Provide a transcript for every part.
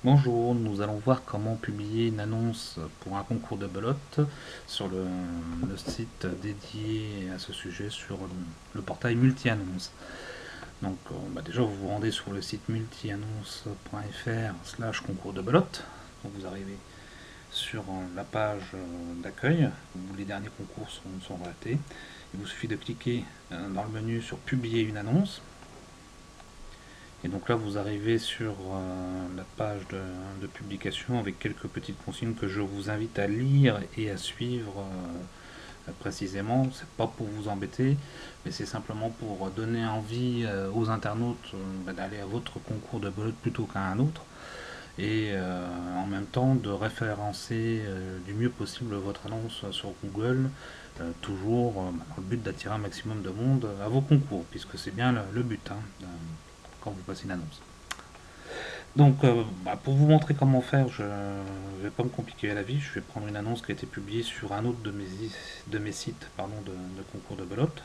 Bonjour, nous allons voir comment publier une annonce pour un concours de belote sur le site dédié à ce sujet sur le portail multi-annonce. Donc déjà vous vous rendez sur le site multiannonce.fr/concours de belote. Donc vous arrivez sur la page d'accueil où les derniers concours sont relatés. Il vous suffit de cliquer dans le menu sur publier une annonce. Et donc là, vous arrivez sur la page de publication avec quelques petites consignes que je vous invite à lire et à suivre précisément. C'est pas pour vous embêter, mais c'est simplement pour donner envie aux internautes d'aller à votre concours de belote plutôt qu'à un autre. Et en même temps de référencer du mieux possible votre annonce sur Google, toujours dans le but d'attirer un maximum de monde à vos concours, puisque c'est bien le but quand vous passez une annonce. Donc, pour vous montrer comment faire, je ne vais pas me compliquer la vie. Je vais prendre une annonce qui a été publiée sur un autre de mes sites de concours de belote.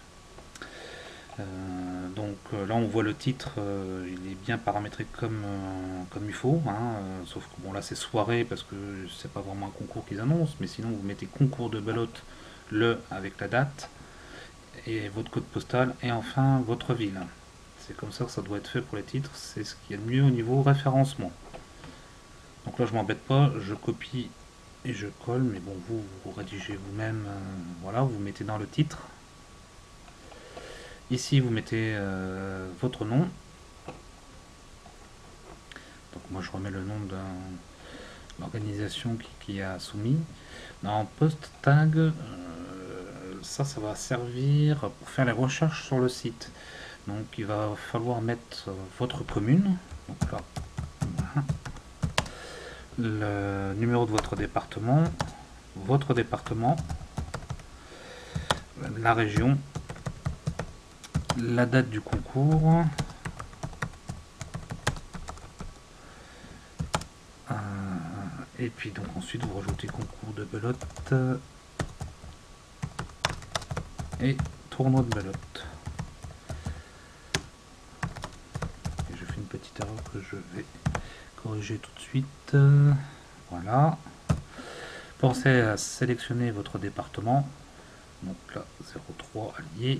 Là, on voit le titre, il est bien paramétré comme il faut, hein, sauf que bon, là c'est soirée parce que c'est pas vraiment un concours qu'ils annoncent, mais sinon vous mettez concours de belote, le avec la date, et votre code postal, et enfin votre ville. C'est comme ça que ça doit être fait pour les titres, c'est ce qui est le mieux au niveau référencement. Donc là, je m'embête pas, je copie et je colle, mais bon, vous rédigez vous-même, voilà, vous mettez dans le titre. Ici, vous mettez votre nom. Donc moi, je remets le nom de l'organisation qui a soumis. Dans post tag, ça va servir pour faire les recherches sur le site. Donc il va falloir mettre votre commune. Donc là, le numéro de votre département, la région, la date du concours, et puis donc ensuite vous rajoutez concours de belote et tournoi de belote. Et je fais une petite erreur que je vais corriger tout de suite. Voilà. Pensez à sélectionner votre département. Donc là, 03 allié.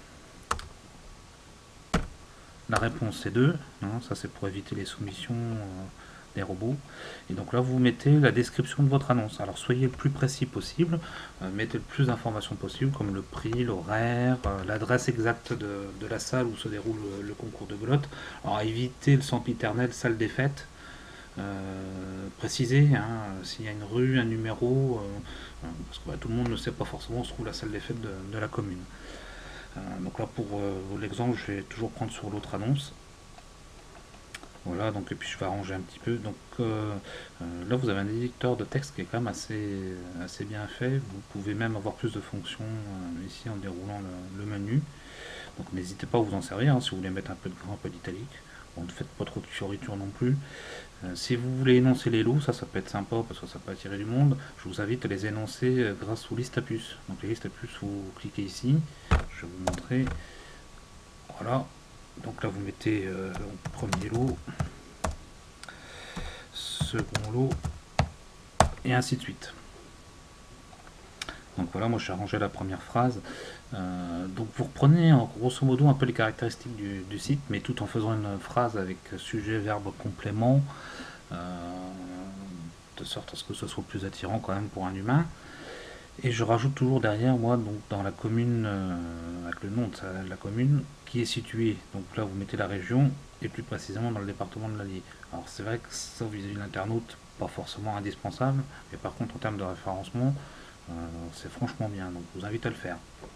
La réponse est 2. Hein, ça c'est pour éviter les soumissions des robots. Et donc là, vous mettez la description de votre annonce. Alors soyez le plus précis possible. Mettez le plus d'informations possible, comme le prix, l'horaire, l'adresse exacte de la salle où se déroule le concours de belote. Alors évitez le sempiternel salle des fêtes. Préciser s'il y a une rue, un numéro, parce que tout le monde ne sait pas forcément où se trouve la salle des fêtes de la commune. Donc là, pour l'exemple, je vais toujours prendre sur l'autre annonce. Voilà, donc et puis je vais arranger un petit peu. Donc là, vous avez un éditeur de texte qui est quand même assez bien fait. Vous pouvez même avoir plus de fonctions ici en déroulant le menu. Donc n'hésitez pas à vous en servir si vous voulez mettre un peu de grand, un peu d'italique. Bon, ne faites pas trop de fioriture non plus. Si vous voulez énoncer les lots, ça peut être sympa parce que ça peut attirer du monde. Je vous invite à les énoncer grâce aux listes à puces. Donc les listes à puces, vous cliquez ici. Je vais vous montrer. Voilà. Donc là, vous mettez premier lot, second lot, et ainsi de suite. Donc voilà, moi j'ai arrangé la première phrase. Donc vous reprenez grosso modo un peu les caractéristiques du site, mais tout en faisant une phrase avec sujet, verbe, complément, de sorte à ce que ce soit plus attirant quand même pour un humain. Et je rajoute toujours derrière moi, donc dans la commune, avec le nom de la commune, qui est située. Donc là vous mettez la région, et plus précisément dans le département de l'Allier. Alors c'est vrai que ça vis-à-vis de l'internaute, pas forcément indispensable, mais par contre en termes de référencement, c'est franchement bien, donc je vous invite à le faire.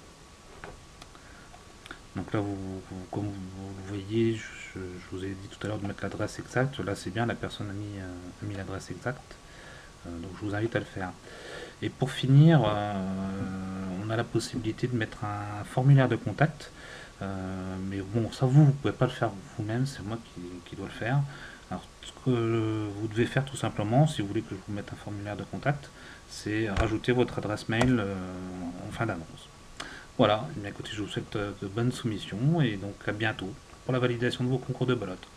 Donc là, comme vous le voyez, je vous ai dit tout à l'heure de mettre l'adresse exacte. Là, c'est bien, la personne a mis l'adresse exacte. Donc je vous invite à le faire. Et pour finir, on a la possibilité de mettre un formulaire de contact. Mais bon, ça vous ne pouvez pas le faire vous-même, c'est moi qui dois le faire. Alors ce que vous devez faire tout simplement, si vous voulez que je vous mette un formulaire de contact, c'est rajouter votre adresse mail en fin d'annonce. Voilà, eh bien, écoutez, je vous souhaite de bonnes soumissions et donc à bientôt pour la validation de vos concours de belote.